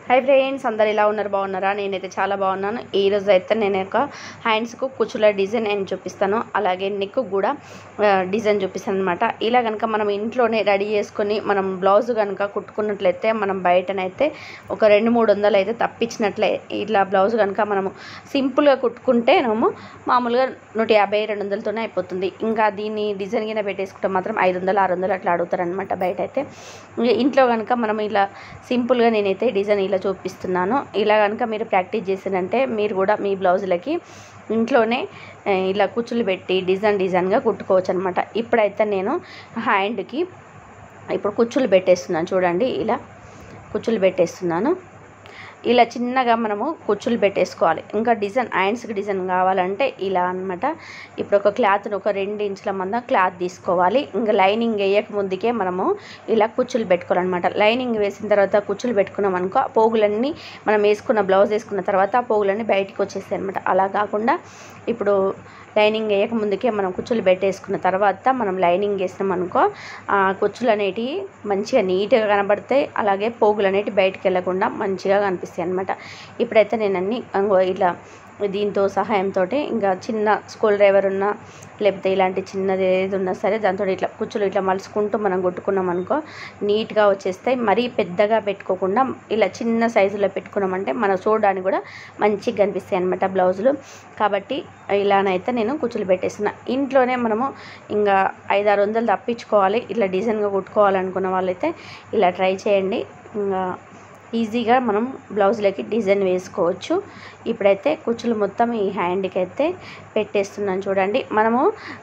Hi friends, అందరు ఎలా ఉన్నారు? బాగున్నారా? నేనైతే చాలా బాగున్నాను. ఈరోజు అయితే నేను ఒక హ్యాండ్స్కు కుచ్చుల డిజైన్ నేను చూపిస్తాను, అలాగే నెక్ కూడా డిజైన్ చూపిస్తాను అనమాట. ఇలా కనుక మనం ఇంట్లోనే రెడీ చేసుకొని మనం బ్లౌజ్ కనుక కుట్టుకున్నట్లయితే మనం బయటనైతే ఒక 200-300 అయితే తప్పించినట్లే. ఇట్లా బ్లౌజ్ కనుక మనము సింపుల్గా కుట్టుకుంటేనేమో మామూలుగా 150-200తోనే అయిపోతుంది. ఇంకా దీన్ని డిజైన్ కింద పెట్టేసుకుంటే మాత్రం 500-600 అట్లా అడుగుతారనమాట బయట అయితే. ఇంట్లో కనుక మనం ఇలా సింపుల్గా నేనైతే డిజైన్ ఇలా చూపిస్తున్నాను. ఇలా కనుక మీరు ప్రాక్టీస్ చేసినంటే మీరు కూడా మీ బ్లౌజులకి ఇంట్లోనే ఇలా కుచ్చులు పెట్టి డిజైన్గా కుట్టుకోవచ్చు అనమాట. ఇప్పుడైతే నేను హ్యాండ్కి ఇప్పుడు కుచ్చులు పెట్టేస్తున్నాను. చూడండి, ఇలా కుచ్చులు పెట్టేస్తున్నాను. ఇలా చిన్నగా మనము కుచ్చులు పెట్టేసుకోవాలి. ఇంకా డిజైన్ హ్యాండ్స్కి డిజైన్ కావాలంటే ఇలా అనమాట. ఇప్పుడు ఒక క్లాత్ను ఒక 2 ఇంచుల మందం క్లాత్ తీసుకోవాలి. ఇంకా లైనింగ్ వేయక ముందుకే మనము ఇలా కుచ్చులు పెట్టుకోవాలన్నమాట. లైనింగ్ వేసిన తర్వాత కుచ్చులు పెట్టుకున్నాం అనుకో, ఆ పోగులన్నీ మనం వేసుకున్న బ్లౌజ్ వేసుకున్న తర్వాత ఆ పోగులన్నీ బయటికి వచ్చేస్తాయి అనమాట. అలా కాకుండా ఇప్పుడు లైనింగ్ వేయక ముందుకే మనం కుచ్చులు పెట్టేసుకున్న తర్వాత మనం లైనింగ్ వేసినాం అనుకో, ఆ కుచ్చులు అనేటివి మంచిగా నీట్గా కనబడతాయి. అలాగే పోగులు అనేటివి బయటికి వెళ్ళకుండా మంచిగా కనిపిస్తాయి అనమాట. ఇప్పుడైతే నేను అన్ని ఇలా దీంతో సహాయంతో ఇంకా చిన్న స్కూల్ డ్రైవర్ ఉన్నా లేకపోతే ఇలాంటి చిన్నది ఏది ఉన్నా సరే దాంతో ఇట్లా కుచ్చులు ఇట్లా మలుచుకుంటూ మనం కుట్టుకున్నాం అనుకో నీట్గా వచ్చేస్తాయి. మరీ పెద్దగా పెట్టుకోకుండా ఇలా చిన్న సైజులో పెట్టుకున్నామంటే మనం చూడడానికి కూడా మంచిగా కనిపిస్తాయి అనమాట బ్లౌజులు. కాబట్టి ఇలానైతే నేను కుచ్చులు పెట్టేస్తున్నా. ఇంట్లోనే మనము ఇంకా 500-600 తప్పించుకోవాలి. ఇట్లా డిజైన్గా కుట్టుకోవాలనుకున్న వాళ్ళైతే ఇలా ట్రై చేయండి. ఇంకా ఈజీగా మనం బ్లౌజ్లకి డిజైన్ వేసుకోవచ్చు. ఇప్పుడైతే కుచ్చులు మొత్తం ఈ హ్యాండ్కి అయితే పెట్టేస్తున్నాను. చూడండి, మనము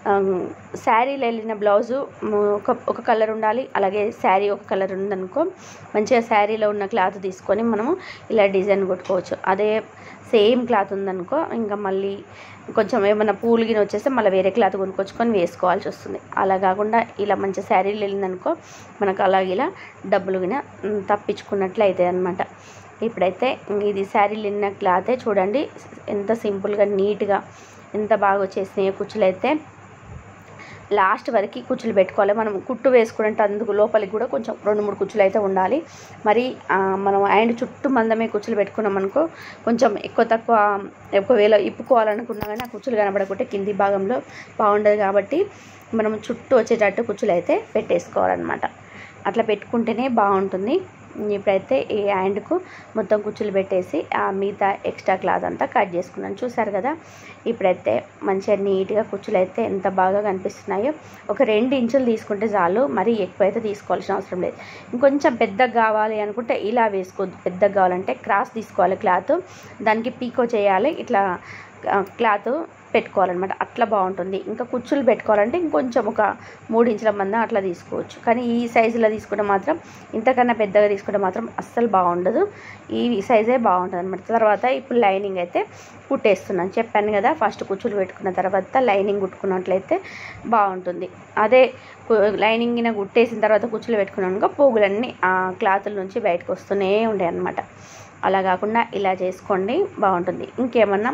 శారీలో వెళ్ళిన బ్లౌజు ఒక కలర్ ఉండాలి, అలాగే శారీ ఒక కలర్ ఉందనుకో మంచిగా శారీలో ఉన్న క్లాత్ తీసుకొని మనము ఇలా డిజైన్ కుట్టుకోవచ్చు. అదే సేమ్ క్లాత్ ఉందనుకో ఇంకా మళ్ళీ కొంచెం ఏమైనా పూలుగిన వచ్చేస్తే మళ్ళీ వేరే క్లాత్ కొనుక్కొచ్చుకొని వేసుకోవాల్సి వస్తుంది. అలా కాకుండా ఇలా మంచి శారీలు వెళ్ళిందనుకో మనకు అలాగే ఇలా డబ్బులు గిన తప్పించుకున్నట్లు అవుతాయి అన్నమాట. ఇప్పుడైతే ఇది శారీలు వెళ్ళిన క్లాతే చూడండి ఎంత సింపుల్గా నీట్గా ఎంత బాగా వచ్చేసినాయి కుచ్చులు అయితే. లాస్ట్ వరకు కుచ్చులు పెట్టుకోవాలి. మనం కుట్టు వేసుకుంటే అందుకు లోపలికి కూడా కొంచెం 2-3 కుచ్చులు అయితే ఉండాలి. మరి మనం హ్యాండ్ చుట్టూ మందమే కుచ్చులు పెట్టుకున్నాం అనుకో కొంచెం ఎక్కువ తక్కువ ఒకవేళ ఇప్పుకోవాలనుకున్నా కానీ ఆ కుచ్చులు కనబడకుంటే కింది భాగంలో బాగుండదు. కాబట్టి మనం చుట్టూ వచ్చేటట్టు కుచ్చులు అయితే పెట్టేసుకోవాలన్నమాట. అట్లా పెట్టుకుంటేనే బాగుంటుంది. ఇప్పుడైతే ఈ హ్యాండ్కు మొత్తం కుచ్చులు పెట్టేసి ఆ మిగతా ఎక్స్ట్రా క్లాత్ అంతా కట్ చేసుకున్నాను. చూసారు కదా, ఇప్పుడైతే మంచిగా నీట్గా కుచ్చులు అయితే ఎంత బాగా కనిపిస్తున్నాయో. ఒక 2 ఇంచులు తీసుకుంటే చాలు, మరీ ఎక్కువ అయితే తీసుకోవాల్సిన అవసరం లేదు. ఇంకొంచెం పెద్దగా కావాలి అనుకుంటే ఇలా వేసుకోవద్దు. పెద్దగా కావాలంటే క్రాస్ తీసుకోవాలి క్లాత్, దానికి పీకో చేయాలి, ఇట్లా క్లాత్ పెట్టుకోవాలన్నమాట. అట్లా బాగుంటుంది. ఇంకా కుచ్చులు పెట్టుకోవాలంటే ఇంకొంచెం ఒక 3 ఇంచుల మందం అట్లా తీసుకోవచ్చు. కానీ ఈ సైజులో తీసుకుంటే మాత్రం ఇంతకన్నా పెద్దగా తీసుకుంటే మాత్రం అస్సలు బాగుండదు. ఈ సైజే బాగుంటుంది అనమాట. తర్వాత ఇప్పుడు లైనింగ్ అయితే కుట్టేస్తున్నాను. చెప్పాను కదా, ఫస్ట్ కుచ్చులు పెట్టుకున్న తర్వాత లైనింగ్ కుట్టుకున్నట్లయితే బాగుంటుంది. అదే లైనింగ్ కుట్టేసిన తర్వాత కుచ్చులు పెట్టుకున్నాక పోగులన్నీ ఆ క్లాతుల నుంచి బయటకు వస్తూనే ఉంటాయి అన్నమాట. అలా కాకుండా ఇలా చేసుకోండి, బాగుంటుంది. ఇంకేమన్నా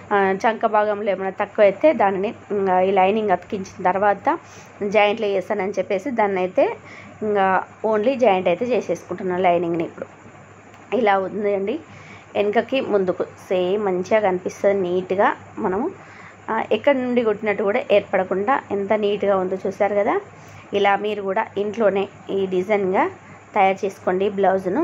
చంక భాగంలో ఏమైనా తక్కువ అయితే దానిని ఈ లైనింగ్ అతికించిన తర్వాత జాయింట్లు చేస్తానని చెప్పేసి దాన్ని అయితే ఇంకా ఓన్లీ జాయింట్ అయితే చేసేసుకుంటున్నాను లైనింగ్ని. ఇప్పుడు ఇలా ఉందండి, వెనకకి ముందుకు సేమ్ మంచిగా కనిపిస్తుంది నీట్గా. మనము ఎక్కడి నుండి కుట్టినట్టు కూడా ఏర్పడకుండా ఎంత నీట్గా ఉందో చూసారు కదా. ఇలా మీరు కూడా ఇంట్లోనే ఈ డిజైన్గా తయారు చేసుకోండి బ్లౌజును.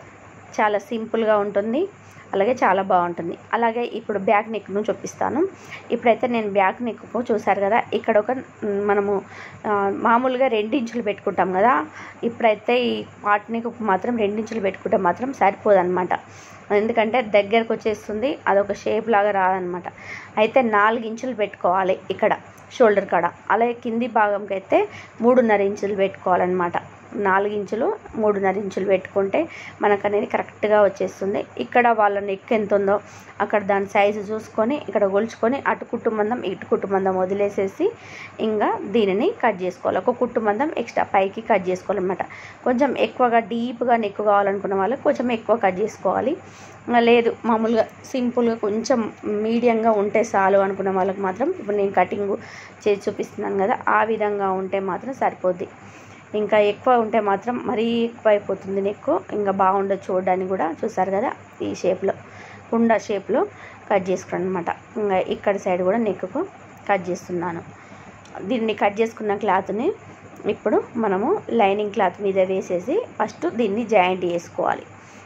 చాలా సింపుల్గా ఉంటుంది, అలాగే చాలా బాగుంటుంది. అలాగే ఇప్పుడు బ్యాక్ నెక్ను చూపిస్తాను. ఇప్పుడైతే నేను బ్యాక్ నెక్కు చూసారు కదా, ఇక్కడ ఒక మనము మామూలుగా 2 ఇంచులు పెట్టుకుంటాం కదా. ఇప్పుడైతే ఈ పార్ట్ నెక్కు మాత్రం 2 ఇంచులు పెట్టుకుంటే మాత్రం సరిపోదన్నమాట. ఎందుకంటే దగ్గరకు వచ్చేస్తుంది, అదొక షేప్ లాగా రాదనమాట. అయితే 4 ఇంచులు పెట్టుకోవాలి ఇక్కడ షోల్డర్ కాడ. అలాగే కింది భాగంకి అయితే 3.5 ఇంచులు పెట్టుకోవాలన్నమాట. 4 ఇంచులు 3.5 ఇంచులు పెట్టుకుంటే మనకు అనేది కరెక్ట్గా వచ్చేస్తుంది. ఇక్కడ వాళ్ళ నెక్ ఎంత ఉందో అక్కడ దాని సైజు చూసుకొని ఇక్కడ కొలుచుకొని అటు కుట్టు మందం ఇటు కుట్టు మందం వదిలేసేసి ఇంకా దీనిని కట్ చేసుకోవాలి. ఒక కుట్టు మందం ఎక్స్ట్రా పైకి కట్ చేసుకోవాలన్నమాట. కొంచెం ఎక్కువగా డీప్గా నెక్ కావాలనుకున్న వాళ్ళకి కొంచెం ఎక్కువ కట్ చేసుకోవాలి. లేదు మామూలుగా సింపుల్గా కొంచెం మీడియంగా ఉంటే చాలు అనుకున్న వాళ్ళకి మాత్రం ఇప్పుడు నేను కటింగ్ చేసి చూపిస్తున్నాను కదా, ఆ విధంగా ఉంటే మాత్రం సరిపోద్ది. ఇంకా ఎక్కువ ఉంటే మాత్రం మరీ ఎక్కువ అయిపోతుంది నెక్, ఇంకా బాగుండదు చూడడానికి కూడా. చూసారు కదా ఈ షేప్లో కుండ షేప్లో కట్ చేసుకున్నాను అనమాట. ఇంకా ఇక్కడ సైడ్ కూడా నెక్కు కట్ చేస్తున్నాను. దీన్ని కట్ చేసుకున్న క్లాత్ని ఇప్పుడు మనము లైనింగ్ క్లాత్ మీద వేసేసి ఫస్ట్ దీన్ని జాయింట్ చేసుకోవాలి.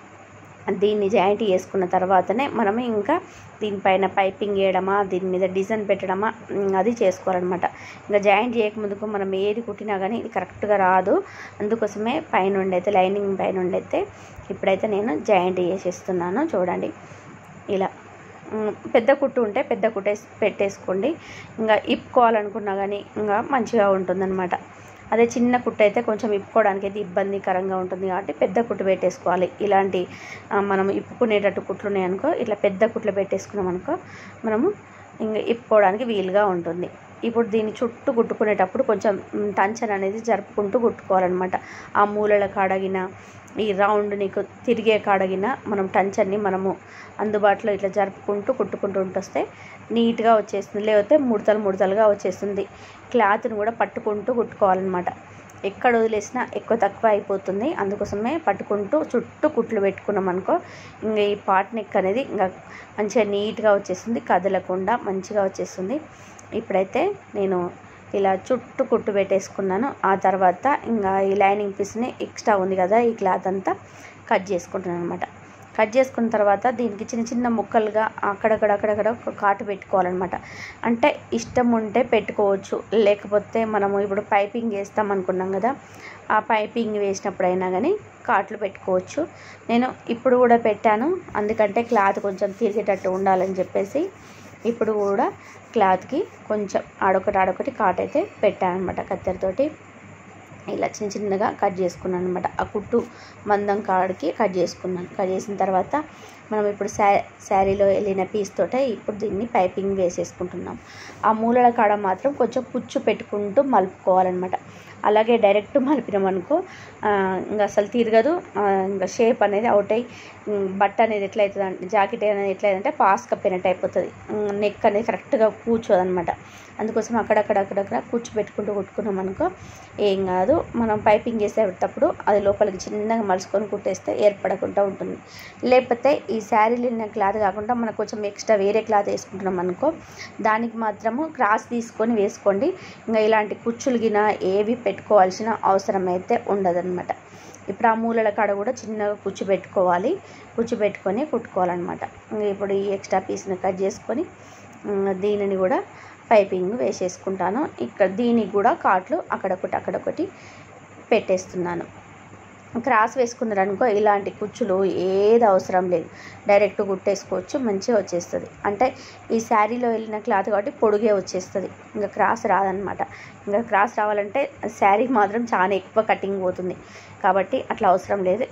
దీన్ని జాయింట్ చేసుకున్న తర్వాతనే మనము ఇంకా దీనిపైన పైపింగ్ వేయడమా, దీని మీద డిజైన్ పెట్టడమా అది చేసుకోవాలన్నమాట. ఇంకా జాయింట్ చేయకముందుకు మనం ఏది కుట్టినా కానీ ఇది కరెక్ట్గా రాదు. అందుకోసమే పైనుండి అయితే లైనింగ్ పైనుండి అయితే ఇప్పుడైతే నేను జాయింట్ చేసేస్తున్నాను. చూడండి ఇలా పెద్ద కుట్టు ఉంటే పెద్ద కుట్టు పెట్టేసుకోండి. ఇంకా ఇప్పుకోవాలనుకున్నా కానీ ఇంకా మంచిగా ఉంటుందన్నమాట. అదే చిన్న కుట్టు అయితే కొంచెం ఇప్పుకోవడానికి అయితే ఇబ్బందికరంగా ఉంటుంది కాబట్టి పెద్ద కుట్టు పెట్టేసుకోవాలి. ఇలాంటి మనం ఇప్పుకునేటట్టు కుట్లు ఉన్నాయనుకో ఇట్లా పెద్ద కుట్లు పెట్టేసుకున్నాం అనుకో మనము ఇంకా ఇప్పుకోవడానికి వీలుగా ఉంటుంది. ఇప్పుడు దీన్ని చుట్టూ కుట్టుకునేటప్పుడు కొంచెం టెన్షన్ అనేది జరుపుకుంటూ కుట్టుకోవాలన్నమాట. ఆ మూలల కాడగిన ఈ రౌండ్ నీకు తిరిగే కాడగిన మనం టెన్షన్ని మనము అందుబాటులో ఇట్లా జరుపుకుంటూ కుట్టుకుంటూ ఉంటొస్తే నీట్గా వచ్చేస్తుంది. లేకపోతే ముడతలుగా వచ్చేస్తుంది. క్లాత్ని కూడా పట్టుకుంటూ కుట్టుకోవాలన్నమాట. ఎక్కడ వదిలేసినా ఎక్కువ తక్కువ అయిపోతుంది. అందుకోసమే పట్టుకుంటూ చుట్టూ కుట్లు పెట్టుకున్నాం అనుకో ఇంకా ఈ పార్ట్ నెక్ అనేది ఇంకా మంచిగా నీట్గా వచ్చేస్తుంది, కదలకుండా మంచిగా వచ్చేస్తుంది. ఇప్పుడైతే నేను ఇలా చుట్టూ కుట్టు పెట్టేసుకున్నాను. ఆ తర్వాత ఇంకా ఈ లైనింగ్ పీస్ని ఎక్స్ట్రా ఉంది కదా ఈ క్లాత్ అంతా కట్ చేసుకుంటున్నాను అనమాట. కట్ చేసుకున్న తర్వాత దీనికి చిన్న చిన్న ముక్కలుగా అక్కడక్కడ ఒక కాటు పెట్టుకోవాలన్నమాట. అంటే ఇష్టం ఉంటే పెట్టుకోవచ్చు, లేకపోతే మనము ఇప్పుడు పైపింగ్ వేస్తాం అనుకున్నాం కదా ఆ పైపింగ్ వేసినప్పుడైనా కానీ కాట్లు పెట్టుకోవచ్చు. నేను ఇప్పుడు కూడా పెట్టాను, అందుకంటే క్లాత్ కొంచెం తిరిగేటట్టు ఉండాలని చెప్పేసి ఇప్పుడు కూడా క్లాత్కి కొంచెం ఆడొకటి కాట్ అయితే పెట్టాను అనమాట. కత్తెరతోటి ఇలా చిన్నగా కట్ చేసుకున్నాను అనమాట. ఆ కుట్టు మందం కాడికి కట్ చేసుకున్నాను. కట్ చేసిన తర్వాత మనం ఇప్పుడు శారీలో వెళ్ళిన పీస్ తోటే ఇప్పుడు దీన్ని పైపింగ్ వేసేసుకుంటున్నాం. ఆ మూలల కాడ మాత్రం కొంచెం కుచ్చు పెట్టుకుంటూ మలుపుకోవాలన్నమాట. అలాగే డైరెక్ట్ మలిపినాం అనుకో ఇంకా అసలు తిరగదు, ఇంకా షేప్ అనేది అవుట్ అయ్యి బట్ట అనేది ఎట్లయితుంది అంటే జాకెట్ అనేది ఎట్లయితుందంటే పాస్ కప్పినట్టు అయిపోతుంది. నెక్ అనేది కరెక్ట్గా కూర్చోదనమాట. అందుకోసం అక్కడక్కడ కూర్చు పెట్టుకుంటూ కుట్టుకున్నాం అనుకో ఏం కాదు. మనం పైపింగ్ చేసేటప్పుడు అది లోపలికి చిన్నగా మలుచుకొని కుట్టేస్తే ఏర్పడకుండా ఉంటుంది. లేకపోతే ఈ శారీలు వెళ్ళిన క్లాత్ కాకుండా మనకు కొంచెం ఎక్స్ట్రా వేరే క్లాత్ వేసుకుంటున్నాం అనుకో దానికి మాత్రము క్రాస్ తీసుకొని వేసుకోండి. ఇంకా ఇలాంటి కుచ్చులు గిన ఏవి పెట్టుకోవాల్సిన అవసరం అయితే ఉండదన్నమాట. ఇప్పుడు ఆ మూలల కాడ కూడా చిన్నగా కుచ్చు పెట్టుకోవాలి. కుచ్చు పెట్టుకొని కుట్టుకోవాలన్నమాట. ఇప్పుడు ఈ ఎక్స్ట్రా పీస్ని కట్ చేసుకొని దీనిని కూడా పైపింగ్ వేసేసుకుంటాను. ఇక్కడ దీనికి కూడా కాట్లు అక్కడొకటి పెట్టేస్తున్నాను. క్రాస్ వేసుకున్నారనుకో ఇలాంటి కుచ్చులు ఏది అవసరం లేదు, డైరెక్ట్ కుట్టేసుకోవచ్చు, మంచిగా వచ్చేస్తుంది. అంటే ఈ శారీలో వెళ్ళిన క్లాత్ కాబట్టి పొడుగే వచ్చేస్తుంది, ఇంకా క్రాస్ రాదనమాట. ఇంకా క్రాస్ రావాలంటే శారీ మాత్రం చాలా ఎక్కువ కటింగ్ పోతుంది కాబట్టి అట్లా అవసరం లేదు.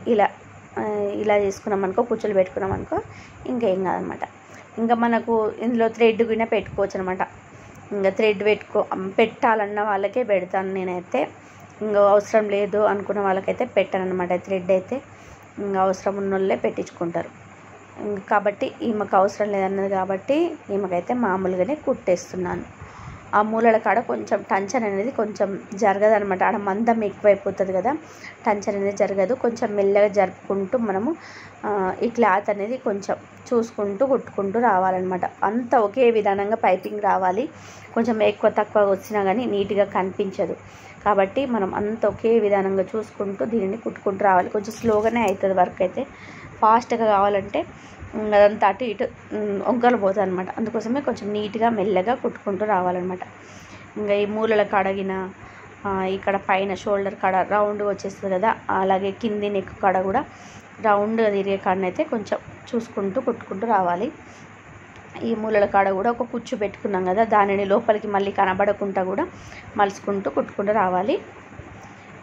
ఇలా చేసుకున్నాం అనుకో కుచ్చులు పెట్టుకున్నాం అనుకో ఇంకేం కాదనమాట. ఇంకా మనకు ఇందులో థ్రెడ్ కూడా పెట్టుకోవచ్చు అనమాట. ఇంకా థ్రెడ్ పెట్టాలన్న వాళ్ళకే పెడతాను నేనైతే. ఇంకా అవసరం లేదు అనుకున్న వాళ్ళకైతే పెట్టాను అనమాట. థ్రెడ్ అయితే ఇంకా అవసరం ఉన్న వాళ్ళే పెట్టించుకుంటారు. కాబట్టి ఈమెకు అవసరం లేదన్నది కాబట్టి ఈమెకైతే మామూలుగానే కుట్టేస్తున్నాను. ఆ మూలల కాడ కొంచెం టెన్షన్ అనేది కొంచెం జరగదనమాట. ఆడ మందం ఎక్కువైపోతుంది కదా, టెన్షన్ అనేది జరగదు. కొంచెం మెల్లగా జరుపుకుంటూ మనము ఈ క్లాత్ అనేది కొంచెం చూసుకుంటూ కుట్టుకుంటూ రావాలన్నమాట. అంతా ఒకే విధానంగా పైపింగ్ రావాలి. కొంచెం ఎక్కువ తక్కువ వచ్చినా కానీ నీట్గా కనిపించదు. కాబట్టి మనం అంత ఒకే విధానంగా చూసుకుంటూ దీనిని కుట్టుకుంటూ రావాలి. కొంచెం స్లోగానే అవుతుంది వర్క్ అయితే. ఫాస్ట్గా కావాలంటే అదంతా అటు ఇటు వంకలు పోతుంది అనమాట. అందుకోసమే కొంచెం నీట్గా మెల్లగా కుట్టుకుంటూ రావాలన్నమాట. ఇంకా ఈ మూలల కాడగిన ఇక్కడ పైన షోల్డర్ కాడ రౌండ్గా వచ్చేస్తుంది కదా, అలాగే కింది నెక్ కాడ కూడా రౌండ్గా తిరిగే కాడనైతే కొంచెం చూసుకుంటూ కుట్టుకుంటూ రావాలి. ఈ మూలల కాడ కూడా ఒక కుచ్చు పెట్టుకున్నాం కదా, దానిని లోపలికి మళ్ళీ కనబడకుండా కూడా మలుచుకుంటూ కుట్టుకుంటూ రావాలి.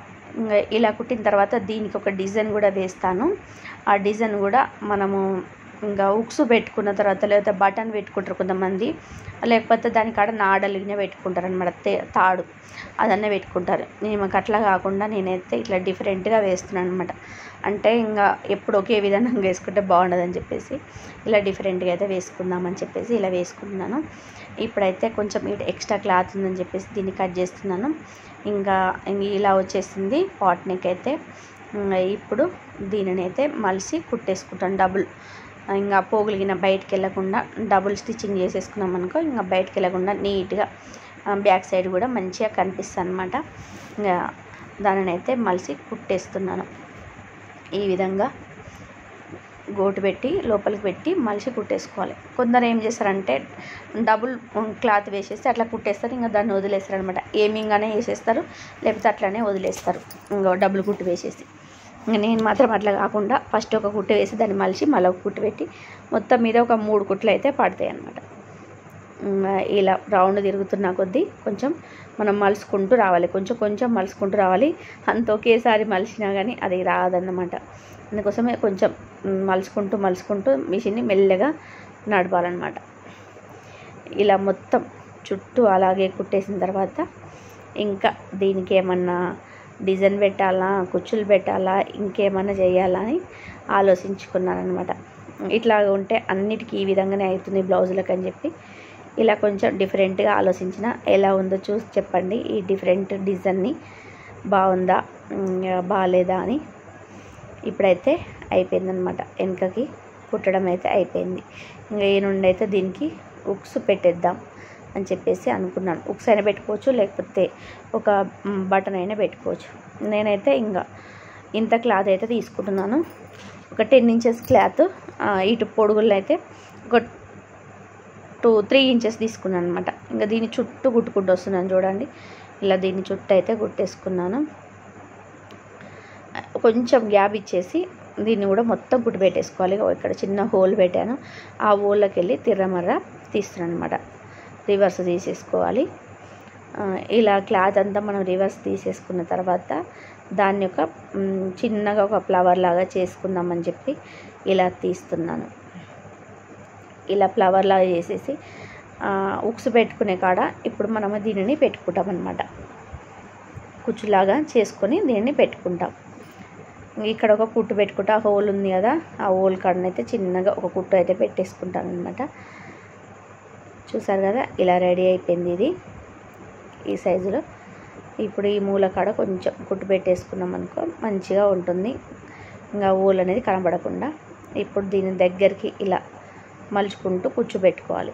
ఇలా కుట్టిన తర్వాత దీనికి ఒక డిజైన్ కూడా వేస్తాను. ఆ డిజైన్ కూడా మనము ఇంకా ఉక్సు పెట్టుకున్న తర్వాత లేకపోతే బటన్ పెట్టుకుంటారు కొంతమంది, లేకపోతే దానికాడ నాడలిగిన పెట్టుకుంటారు అనమాట, తాడు అదన్నీ పెట్టుకుంటారు. మాకు అట్లా కాకుండా నేనైతే ఇట్లా డిఫరెంట్గా వేస్తున్నాను అనమాట. అంటే ఇంకా ఎప్పుడు ఒకే విధంగా వేసుకుంటే బాగుండదని చెప్పేసి ఇలా డిఫరెంట్గా అయితే వేసుకుందామని చెప్పేసి ఇలా వేసుకుంటున్నాను. ఇప్పుడైతే కొంచెం ఎక్స్ట్రా క్లాత్ ఉందని చెప్పేసి దీన్ని కట్ చేస్తున్నాను. ఇంకా ఇలా వచ్చేసింది పాట్ నెక్ అయితే. ఇప్పుడు దీనిని అయితే మలిసి కుట్టేసుకుంటాను డబుల్. ఇంకా పోగులిగిన బయటికి వెళ్ళకుండా డబుల్ స్టిచ్చింగ్ చేసేసుకున్నాం అనుకో, ఇంకా బయటికి వెళ్ళకుండా నీట్గా బ్యాక్ సైడ్ కూడా మంచిగా కనిపిస్తుంది అనమాట. ఇంకా దానిని అయితే మలిసి కుట్టేస్తున్నాను. ఈ విధంగా గోటు పెట్టి లోపలికి పెట్టి మలిసి కుట్టేసుకోవాలి. కొందరు ఏం చేస్తారంటే డబుల్ క్లాత్ వేసేసి అట్లా కుట్టేస్తారు, ఇంకా దాన్ని వదిలేస్తారు అనమాట. ఏమింగానే వేసేస్తారు, లేకపోతే అట్లానే వదిలేస్తారు ఇంకా డబుల్ కుట్టు వేసేసి. ఇంకా నేను మాత్రం అట్లా కాకుండా ఫస్ట్ ఒక కుట్టు వేసి దాన్ని మలిసి మళ్ళీ ఒక కుట్టు పెట్టి మొత్తం మీద ఒక 3 కుట్లు అయితే పడతాయి అన్నమాట. ఇలా రౌండ్ తిరుగుతున్న కొద్దీ కొంచెం మనం మలుచుకుంటూ రావాలి, కొంచెం కొంచెం మలుచుకుంటూ రావాలి. అంత ఒకేసారి మలిచినా కానీ అది రాదన్నమాట. అందుకోసమే కొంచెం మలుచుకుంటూ మిషన్ని మెల్లగా నడపాలన్నమాట. ఇలా మొత్తం చుట్టూ అలాగే కుట్టేసిన తర్వాత ఇంకా దీనికి ఏమన్నా డిజైన్ పెట్టాలా, కుచ్చులు పెట్టాలా, ఇంకేమన్నా చేయాలా అని ఆలోచించుకున్నాను అనమాట. ఇట్లా ఉంటే అన్నిటికీ ఈ విధంగానే అవుతుంది బ్లౌజులకు అని చెప్పి ఇలా కొంచెం డిఫరెంట్గా ఆలోచించిన. ఎలా ఉందో చూసి చెప్పండి, ఈ డిఫరెంట్ డిజైన్ని బాగుందా బాగాలేదా అని. ఇప్పుడైతే అయిపోయిందనమాట, వెనకకి కుట్టడం అయితే అయిపోయింది. ఇంకా ఈ నుండి అయితే దీనికి ఉక్స్ పెట్టేద్దాం అని చెప్పేసి అనుకున్నాను. ఉక్స్ అయినా పెట్టుకోవచ్చు, లేకపోతే ఒక బటన్ అయినా పెట్టుకోవచ్చు. నేనైతే ఇంకా ఇంత క్లాత్ అయితే తీసుకుంటున్నాను, ఒక 10 ఇంచెస్ క్లాత్. ఇటు పొడుగులను అయితే ఒక 2-3 ఇంచెస్ తీసుకున్నాను అనమాట. ఇంకా దీన్ని చుట్టూ కుట్టుకుంటూ వస్తున్నాను చూడండి. ఇలా దీన్ని చుట్టూ అయితే కుట్టేసుకున్నాను. కొంచెం గ్యాప్ ఇచ్చేసి దీన్ని కూడా మొత్తం కుట్టు పెట్టేసుకోవాలి. ఇక్కడ చిన్న హోల్ పెట్టాను, ఆ హోల్లోకి వెళ్ళి తిర్రమర్ర తీస్తున్నాను అనమాట. రివర్స్ తీసేసుకోవాలి. ఇలా క్లాత్ అంతా మనం రివర్స్ తీసేసుకున్న తర్వాత దాన్ని ఒక చిన్నగా ఒక ఫ్లవర్ లాగా చేసుకుందామని చెప్పి ఇలా తీస్తున్నాను. ఇలా ఫ్లవర్ లాగా చేసేసి ఉక్స్ పెట్టుకునే కాడ ఇప్పుడు మనము దీనిని పెట్టుకుంటాం అన్నమాట. కుచ్చులాగా చేసుకొని దీనిని పెట్టుకుంటాం. ఇక్కడ ఒక కుట్టు పెట్టుకుంటా, హోల్ ఉంది కదా, ఆ హోల్ కాడనైతే చిన్నగా ఒక కుట్టు అయితే పెట్టేసుకుంటాను అనమాట. చూసారు కదా, ఇలా రెడీ అయిపోయింది ఇది ఈ సైజులో. ఇప్పుడు ఈ మూల కాడ కొంచెం కుట్టు పెట్టేసుకున్నాం అనుకో మంచిగా ఉంటుంది, ఇంకా హోల్ అనేది కనబడకుండా. ఇప్పుడు దీని దగ్గరికి ఇలా మలుచుకుంటూ కూర్చోబెట్టుకోవాలి.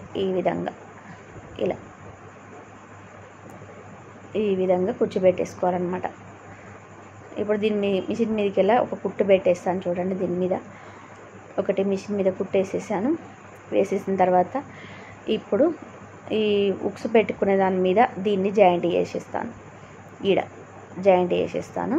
ఈ విధంగా కూర్చోబెట్టేసుకోవాలన్నమాట. ఇప్పుడు దీన్ని మిషన్ మీదకి వెళ్ళి ఒక కుట్టు పెట్టేస్తాను చూడండి. దీని మీద ఒకటి మిషన్ మీద కుట్టేసేసాను. వేసేసిన తర్వాత ఇప్పుడు ఈ ఉక్స్ పెట్టుకునే దాని మీద దీన్ని జాయింట్ చేసేస్తాను. జాయింట్ చేసేస్తాను.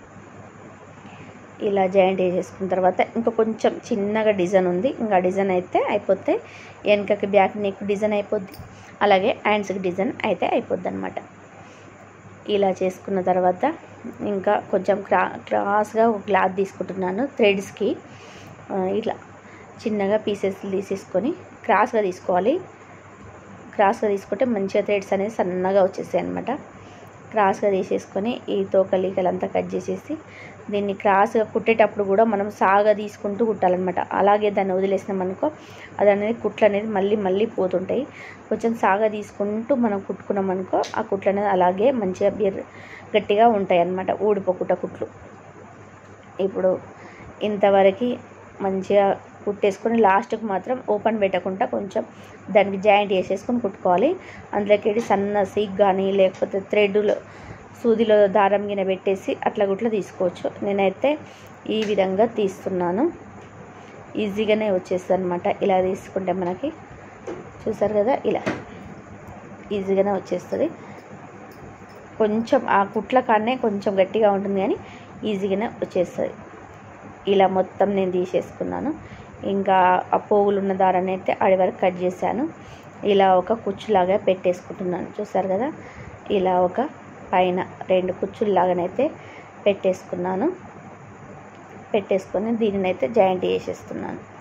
ఇలా జాయింట్ చేసేసుకున్న తర్వాత ఇంకా కొంచెం చిన్నగా డిజైన్ ఉంది, ఇంకా డిజైన్ అయితే అయిపోతే వెనకకి బ్యాక్ నెక్ డిజైన్ అయిపోద్ది, అలాగే హ్యాండ్స్కి డిజైన్ అయితే అయిపోద్ది అనమాట. ఇలా చేసుకున్న తర్వాత ఇంకా కొంచెం క్రాస్గా ఒక క్లాత్ తీసుకుంటున్నాను. థ్రెడ్స్కి ఇట్లా చిన్నగా పీసెస్ తీసేసుకొని క్రాస్గా తీసుకోవాలి. క్రాస్గా తీసుకుంటే మంచిగా థ్రెడ్స్ అనేది సన్నగా వచ్చేసాయి అనమాట. క్రాస్గా తీసేసుకొని ఈ తోకలీకలంతా కట్ చేసేసి దీన్ని క్రాస్గా కుట్టేటప్పుడు కూడా మనం సాగా తీసుకుంటూ కుట్టాలన్నమాట. అలాగే దాన్ని వదిలేసినామనుకో అది అనేది కుట్లు అనేది మళ్ళీ పోతుంటాయి. కొంచెం సాగా తీసుకుంటూ మనం కుట్టుకున్నామనుకో ఆ కుట్లు అనేది అలాగే మంచిగా గట్టిగా ఉంటాయి అన్నమాట, ఊడిపోకుండా కుట్లు. ఇప్పుడు ఇంతవరకు మంచిగా కుట్టేసుకొని లాస్ట్కి మాత్రం ఓపెన్ పెట్టకుండా కొంచెం దానికి జాయింట్ వేసేసుకొని కుట్టుకోవాలి. అందులోకి సన్న సీక్ కానీ లేకపోతే థ్రెడ్లో సూదిలో దారం గిన పెట్టేసి అట్లా గుట్లా తీసుకోవచ్చు. నేనైతే ఈ విధంగా తీస్తున్నాను, ఈజీగానే వచ్చేస్తుంది అనమాట. ఇలా తీసుకుంటే మనకి చూసారు కదా, ఇలా ఈజీగానే వచ్చేస్తుంది. కొంచెం ఆ కుట్ల కాడనే కొంచెం గట్టిగా ఉంటుంది కానీ ఈజీగానే వచ్చేస్తుంది. ఇలా మొత్తం నేను తీసేసుకున్నాను. ఇంకా ఆ పోగులు ఉన్న దారాన్ని అయితే అడి వరకు కట్ చేశాను. ఇలా ఒక కుచ్చులాగా పెట్టేసుకుంటున్నాను. చూసారు కదా, ఇలా ఒక పైన 2 కుచ్చుల్లాగానైతే పెట్టేసుకున్నాను. పెట్టేసుకొని దీనినైతే జాయింట్ చేసేస్తున్నాను.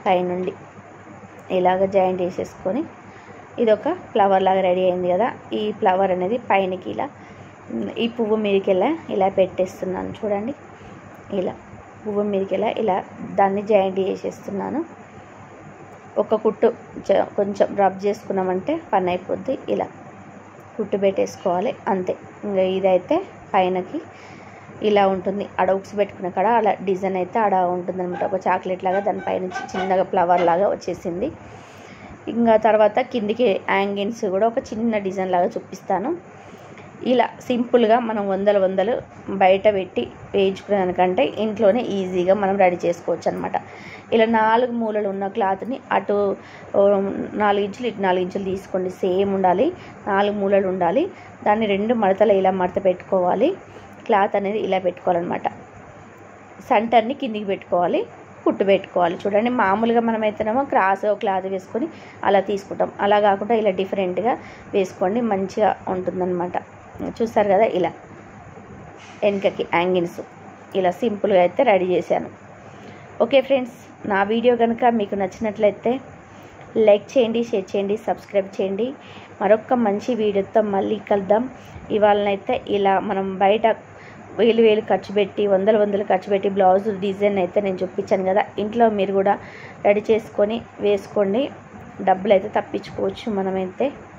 పైనుండి ఇలాగ జాయింట్ చేసేసుకొని ఇదొక ఫ్లవర్ లాగా రెడీ అయింది కదా. ఈ ఫ్లవర్ అనేది పైనకి ఇలా ఈ పువ్వు మీదకి ఇలా పెట్టేస్తున్నాను చూడండి. ఇలా పువ్వు మీదకి ఇలా దాన్ని జాయింట్ చేసేస్తున్నాను. ఒక కుట్టు కొంచెం రబ్ చేసుకున్నామంటే పని అయిపోద్ది. ఇలా కుట్టు పెట్టేసుకోవాలి అంతే. ఇంకా ఇదైతే పైనకి ఇలా ఉంటుంది. ఆడ ఉక్స్ పెట్టుకున్న కాడ అలా డిజైన్ అయితే ఆడ ఉంటుంది అనమాట. ఒక చాక్లెట్ లాగా దానిపైన చిన్నగా ఫ్లవర్ లాగా వచ్చేసింది. ఇంకా తర్వాత కిందికి యాంగిల్స్ కూడా ఒక చిన్న డిజైన్ లాగా చూపిస్తాను. ఇలా సింపుల్గా మనం వందలు బయట పెట్టి వేయించుకునేదానికంటే ఇంట్లోనే ఈజీగా మనం రెడీ చేసుకోవచ్చు అనమాట. ఇలా 4 మూలలు ఉన్న క్లాత్ని అటు 4 ఇంచులు ఇటు 4 ఇంచులు తీసుకోండి. సేమ్ ఉండాలి, 4 మూలలు ఉండాలి. దాన్ని 2 మడతలు ఇలా మడత పెట్టుకోవాలి. క్లాత్ అనేది ఇలా పెట్టుకోవాలన్నమాట. సెంటర్ని కిందికి పెట్టుకోవాలి, కుట్టు పెట్టుకోవాలి. చూడండి, మామూలుగా మనమైతేనేమో క్రాస్ క్లాత్ వేసుకొని అలా తీసుకుంటాం. అలా కాకుండా ఇలా డిఫరెంట్గా వేసుకోండి, మంచిగా ఉంటుందన్నమాట. చూస్తారు కదా, ఇలా వెనకకి యాంగిల్స్ ఇలా సింపుల్గా అయితే రెడీ చేశాను. ఓకే ఫ్రెండ్స్, నా వీడియో కనుక మీకు నచ్చినట్లయితే లైక్ చేయండి, షేర్ చేయండి, సబ్స్క్రైబ్ చేయండి. మరొక మంచి వీడియోతో మళ్ళీ కలుద్దాం. ఇవాళనైతే ఇలా మనం బయట వేలు ఖర్చు పెట్టి వందలు ఖర్చు పెట్టి బ్లౌజ్ డిజైన్ అయితే నేను చూపించాను కదా. ఇంట్లో మీరు కూడా రెడీ చేసుకొని వేసుకోండి, డబ్బులు అయితే తప్పించుకోవచ్చు మనమైతే.